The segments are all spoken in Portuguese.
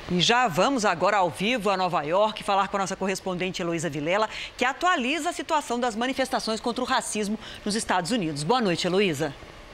E já vamos agora ao vivo a Nova York falar com a nossa correspondente Heloísa Vilela, que atualiza a situação das manifestações contra o racismo nos Estados Unidos. Boa noite, Heloísa.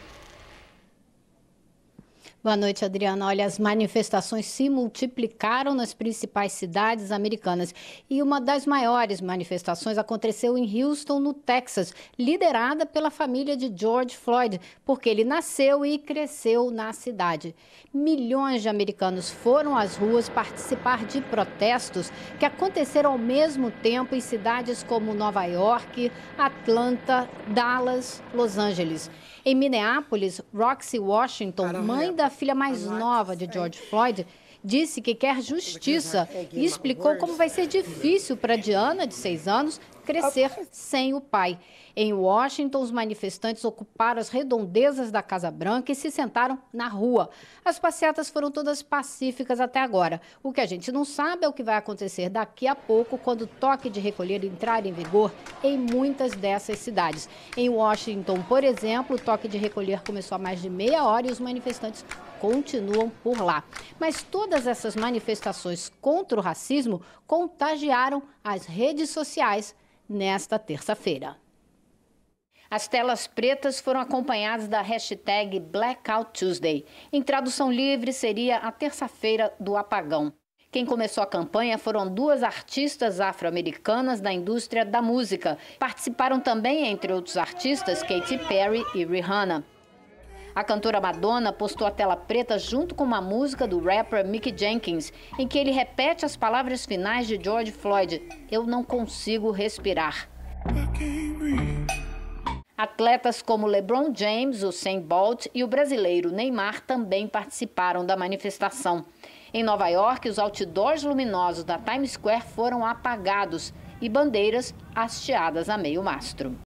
Boa noite, Adriana. Olha, as manifestações se multiplicaram nas principais cidades americanas. E uma das maiores manifestações aconteceu em Houston, no Texas, liderada pela família de George Floyd, porque ele nasceu e cresceu na cidade. Milhões de americanos foram às ruas participar de protestos que aconteceram ao mesmo tempo em cidades como Nova York, Atlanta, Dallas, Los Angeles. Em Minneapolis, Roxy Washington, mãe da filha mais nova de George Floyd, disse que quer justiça e explicou como vai ser difícil para Diana, de 6 anos, crescer sem o pai. Em Washington, os manifestantes ocuparam as redondezas da Casa Branca e se sentaram na rua. As passeatas foram todas pacíficas até agora. O que a gente não sabe é o que vai acontecer daqui a pouco, quando o toque de recolher entrar em vigor em muitas dessas cidades. Em Washington, por exemplo, o toque de recolher começou há mais de meia hora e os manifestantes continuam por lá. Mas todas essas manifestações contra o racismo contagiaram as redes sociais nesta terça-feira. As telas pretas foram acompanhadas da hashtag Blackout Tuesday. Em tradução livre, seria a terça-feira do apagão. Quem começou a campanha foram 2 artistas afro-americanas da indústria da música. Participaram também, entre outros artistas, Katy Perry e Rihanna. A cantora Madonna postou a tela preta junto com uma música do rapper Mickey Jenkins, em que ele repete as palavras finais de George Floyd: "Eu não consigo respirar". Atletas como LeBron James, Usain Bolt e o brasileiro Neymar também participaram da manifestação. Em Nova York, os outdoors luminosos da Times Square foram apagados e bandeiras hasteadas a meio mastro.